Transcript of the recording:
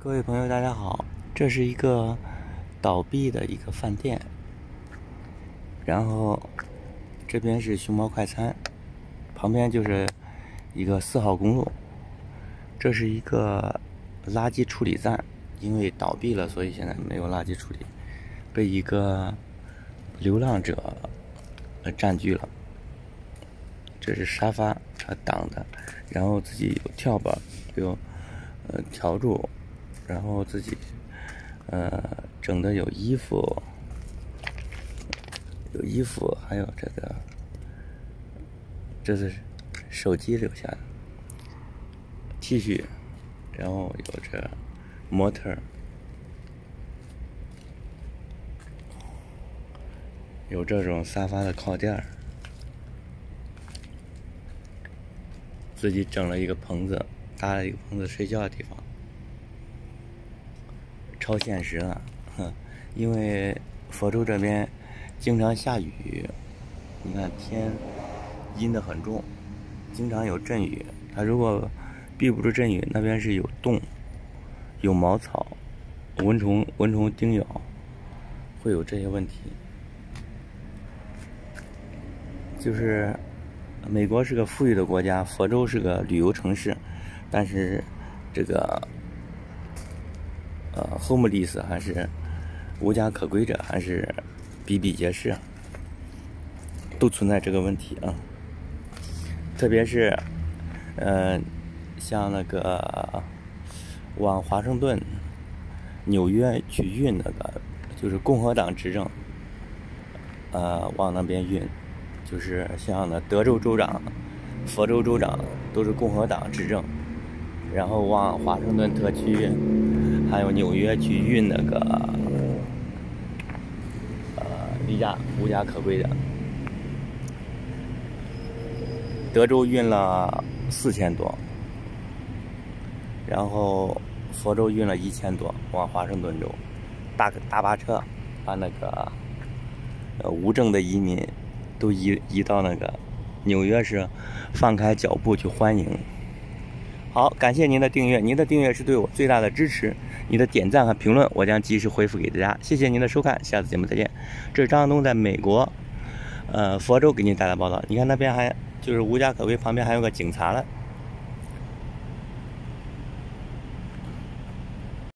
各位朋友，大家好，这是一个倒闭的一个饭店，然后这边是熊猫快餐，旁边就是一个4号公路，这是一个垃圾处理站，因为倒闭了，所以现在没有垃圾处理，被一个流浪者占据了。这是沙发，它挡的，然后自己有跳板，有笤帚，然后自己整的有衣服，还有这是手机留下的 T 恤，然后有这模特，有这种沙发的靠垫，自己整了一个棚子，搭了一个棚子睡觉的地方，超现实了，因为佛州这边经常下雨，你看天阴得很重，经常有阵雨。它如果避不住阵雨，那边是有洞、有茅草、蚊虫叮咬，会有这些问题。就是美国是个富裕的国家，佛州是个旅游城市，但是这个homeless 还是无家可归者还是比比皆是，都存在这个问题啊。特别是像那个往华盛顿、纽约去运那个，就是共和党执政，往那边运。就是像那德州州长、佛州州长都是共和党执政，然后往华盛顿特区还有纽约去运那个无家可归的。德州运了4000多，然后佛州运了1000多往华盛顿州，大巴车把那个无证的移民都移到那个纽约市，放开脚步去欢迎。好，感谢您的订阅，您的订阅是对我最大的支持，你的点赞和评论我将及时回复给大家，谢谢您的收看，下次节目再见。这是张向东在美国佛州给您带来报道。你看那边还就是无家可归，旁边还有个警察了。